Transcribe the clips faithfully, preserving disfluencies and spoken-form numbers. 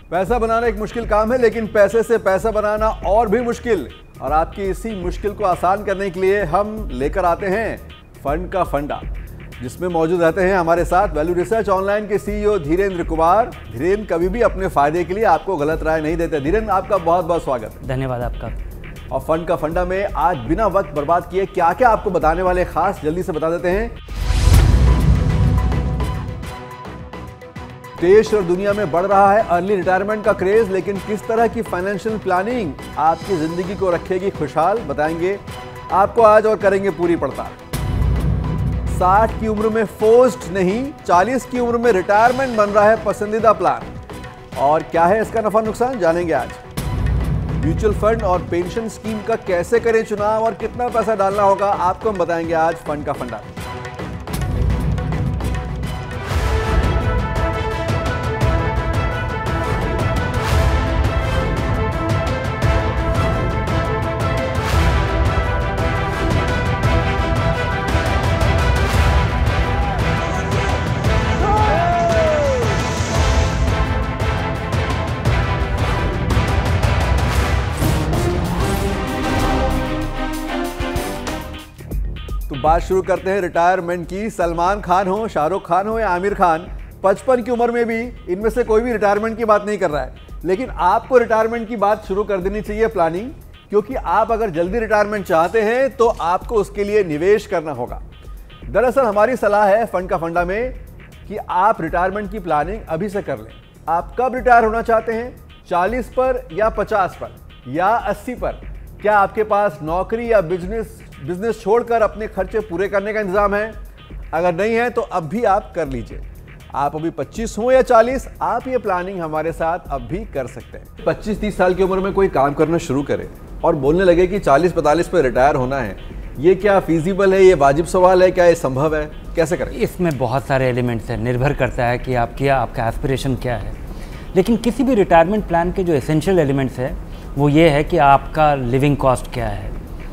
पैसा बनाना एक मुश्किल काम है, लेकिन पैसे से पैसा बनाना और भी मुश्किल। और आपकी इसी मुश्किल को आसान करने के लिए हम लेकर आते हैं फंड का फंडा, जिसमें मौजूद रहते हैं हमारे साथ वैल्यू रिसर्च ऑनलाइन के सीईओ धीरेन्द्र कुमार। धीरेन्द्र कभी भी अपने फायदे के लिए आपको गलत राय नहीं देते। धीरेन्द्र, आपका बहुत बहुत स्वागत है। धन्यवाद आपका। और फंड का फंडा में आज बिना वक्त बर्बाद किए क्या क्या आपको बताने वाले खास जल्दी से बता देते हैं। देश और दुनिया में बढ़ रहा है अर्ली रिटायरमेंट का क्रेज, लेकिन किस तरह की फाइनेंशियल प्लानिंग आपकी जिंदगी को रखेगी खुशहाल, बताएंगे आपको आज और करेंगे पूरी पड़ताल। साठ की उम्र में फोर्स्ड नहीं, चालीस की उम्र में रिटायरमेंट बन रहा है पसंदीदा प्लान, और क्या है इसका नफा नुकसान, जानेंगे आज। म्यूचुअल फंड और पेंशन स्कीम का कैसे करें चुनाव और कितना पैसा डालना होगा, आपको हम बताएंगे आज फंड का फंडा। तो बात शुरू करते हैं रिटायरमेंट की। सलमान खान हो, शाहरुख खान हो या आमिर खान, पचपन की उम्र में भी इनमें से कोई भी रिटायरमेंट की बात नहीं कर रहा है। लेकिन आपको रिटायरमेंट की बात शुरू कर देनी चाहिए प्लानिंग, क्योंकि आप अगर जल्दी रिटायरमेंट चाहते हैं तो आपको उसके लिए निवेश करना होगा। दरअसल हमारी सलाह है फंड का फंडा में कि आप रिटायरमेंट की प्लानिंग अभी से कर लें। आप कब रिटायर होना चाहते हैं, चालीस पर या पचास पर या अस्सी पर? क्या आपके पास नौकरी या बिजनेस बिजनेस छोड़कर अपने खर्चे पूरे करने का इंतजाम है? अगर नहीं है तो अब भी आप कर लीजिए। आप अभी पच्चीस हो या चालीस, आप ये प्लानिंग हमारे साथ अब भी कर सकते हैं। पच्चीस तीस साल की उम्र में कोई काम करना शुरू करे और बोलने लगे कि चालीस पैंतालीस पे रिटायर होना है, ये क्या फीजिबल है, ये वाजिब सवाल है, क्या ये संभव है, कैसे करें? इसमें बहुत सारे एलिमेंट्स हैं, निर्भर करता है कि आपकी आपका एस्पिरेशन क्या है। लेकिन किसी भी रिटायरमेंट प्लान के जो एसेंशियल एलिमेंट्स है वो ये है कि आपका लिविंग कॉस्ट क्या है,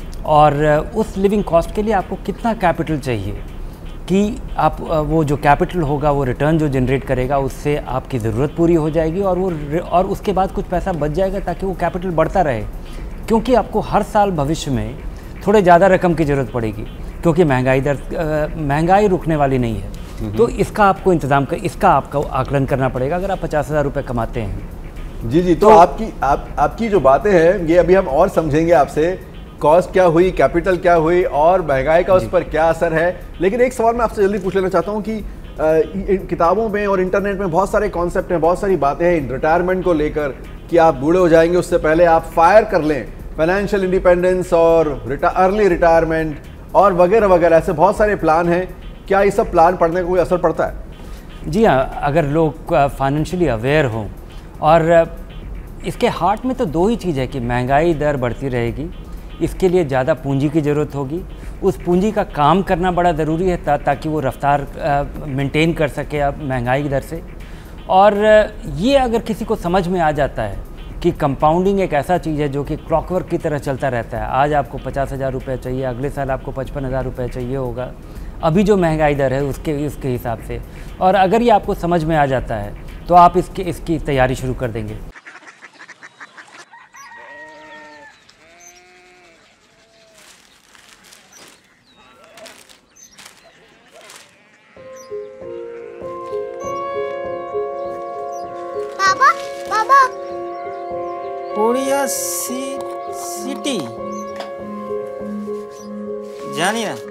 और उस लिविंग कॉस्ट के लिए आपको कितना कैपिटल चाहिए कि आप वो जो कैपिटल होगा वो रिटर्न जो जनरेट करेगा उससे आपकी ज़रूरत पूरी हो जाएगी, और वो और उसके बाद कुछ पैसा बच जाएगा ताकि वो कैपिटल बढ़ता रहे। क्योंकि आपको हर साल भविष्य में थोड़े ज़्यादा रकम की ज़रूरत पड़ेगी, क्योंकि महंगाई दर महंगाई रुकने वाली नहीं है। तो इसका आपको इंतज़ाम कर इसका आपको आकलन करना पड़ेगा अगर आप पचास हज़ार रुपये कमाते हैं। जी जी, तो, तो आपकी आप, आपकी जो बातें हैं ये अभी हम और समझेंगे आपसे, कॉस्ट क्या हुई, कैपिटल क्या हुई और महंगाई का उस पर क्या असर है। लेकिन एक सवाल मैं आपसे जल्दी पूछ लेना चाहता हूं कि आ, किताबों में और इंटरनेट में बहुत सारे कॉन्सेप्ट हैं, बहुत सारी बातें हैं रिटायरमेंट को लेकर कि आप बूढ़े हो जाएंगे उससे पहले आप फायर कर लें, फाइनेंशियल इंडिपेंडेंस और अर्ली रिटायरमेंट और वगैरह वगैरह, ऐसे बहुत सारे प्लान हैं। क्या ये सब प्लान पढ़ने का कोई असर पड़ता है? जी हाँ, अगर लोग फाइनेंशियली अवेयर हों, और इसके हार्ट में तो दो ही चीज़ है कि महंगाई दर बढ़ती रहेगी, इसके लिए ज़्यादा पूंजी की ज़रूरत होगी, उस पूंजी का काम करना बड़ा ज़रूरी है ता, ताकि वो रफ्तार मेंटेन कर सके अब महंगाई दर से। और ये अगर किसी को समझ में आ जाता है कि कंपाउंडिंग एक ऐसा चीज़ है जो कि क्लॉकवर्क की तरह चलता रहता है, आज आपको पचास हज़ार रुपये चाहिए, अगले साल आपको पचपन हज़ार रुपये चाहिए होगा अभी जो महंगाई दर है उसके उसके हिसाब से, और अगर ये आपको समझ में आ जाता है तो आप इसके इसकी तैयारी शुरू कर देंगे। बाबा बाबा कोरिया सी, सिटी जानी ना?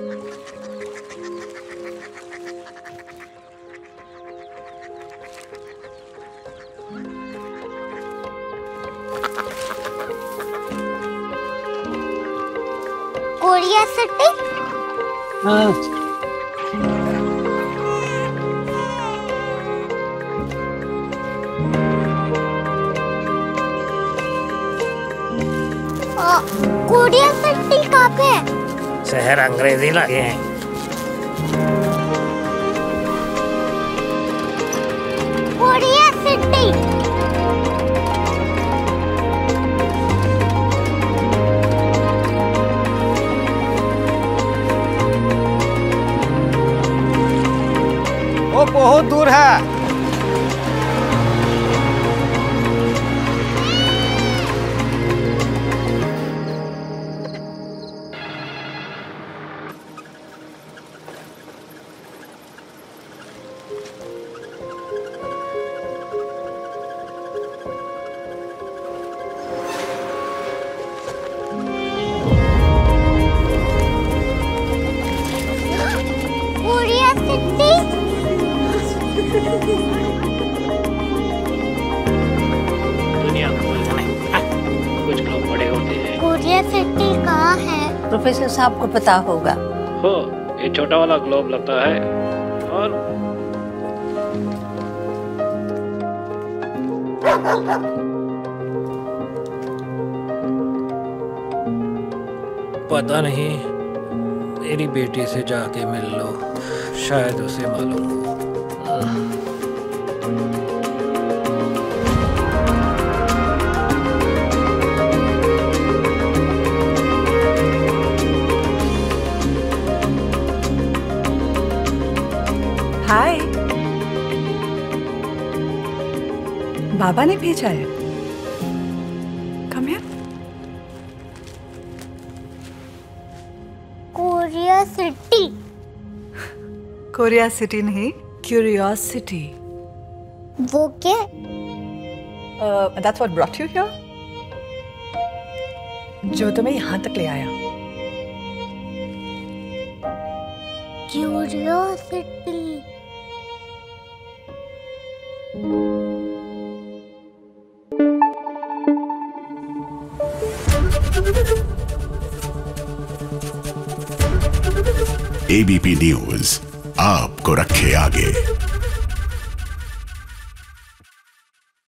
Korea city? हाँ। कोरिया सिटी कहाँ पे है? शहर अंग्रेजी लगे हैं। Korea city. वो बहुत दूर है। क्यूरियोसिटी कहाँ है? प्रोफेसर साहब को पता होगा। हो, ये छोटा वाला ग्लोब लगता है और पता नहीं, मेरी बेटी से जाके मिल लो, शायद उसे मालूम हो। हाय, बाबा ने भेजा है। Come here. Curiosity. Korea city नहीं, क्यूरियोसिटी। वो क्या? That's what brought you here. जो तुम्हें यहाँ तक ले आया। क्यूरियोसिटी। एबीपी न्यूज आपको रखे आगे।